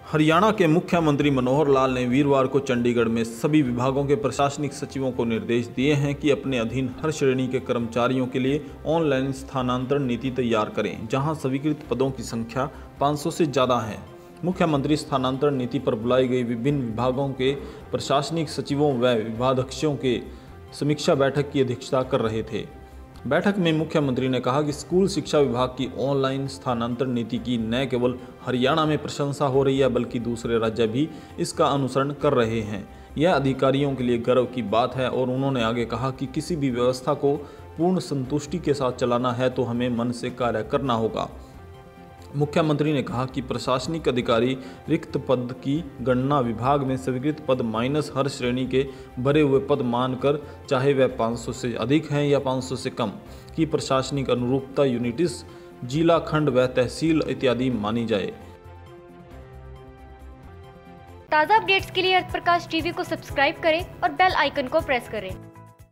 हरियाणा के मुख्यमंत्री मनोहर लाल ने वीरवार को चंडीगढ़ में सभी विभागों के प्रशासनिक सचिवों को निर्देश दिए हैं कि अपने अधीन हर श्रेणी के कर्मचारियों के लिए ऑनलाइन स्थानांतरण नीति तैयार करें, जहां स्वीकृत पदों की संख्या 500 से ज़्यादा है। मुख्यमंत्री स्थानांतरण नीति पर बुलाई गई विभिन्न विभागों के प्रशासनिक सचिवों व विभागाध्यक्षों के समीक्षा बैठक की अध्यक्षता कर रहे थे। बैठक में मुख्यमंत्री ने कहा कि स्कूल शिक्षा विभाग की ऑनलाइन स्थानांतरण नीति की न केवल हरियाणा में प्रशंसा हो रही है, बल्कि दूसरे राज्य भी इसका अनुसरण कर रहे हैं। यह अधिकारियों के लिए गर्व की बात है और उन्होंने आगे कहा कि किसी भी व्यवस्था को पूर्ण संतुष्टि के साथ चलाना है तो हमें मन से कार्य करना होगा। मुख्यमंत्री ने कहा कि प्रशासनिक अधिकारी रिक्त पद की गणना विभाग में स्वीकृत पद माइनस हर श्रेणी के भरे हुए पद मानकर, चाहे वह 500 से अधिक हैं या 500 से कम, की प्रशासनिक अनुरूपता यूनिट्स, जिला, खंड व तहसील इत्यादि मानी जाए। ताज़ा अपडेट्स के लिए अर्थ प्रकाश टीवी को सब्सक्राइब करें और बेल आइकन को प्रेस करें।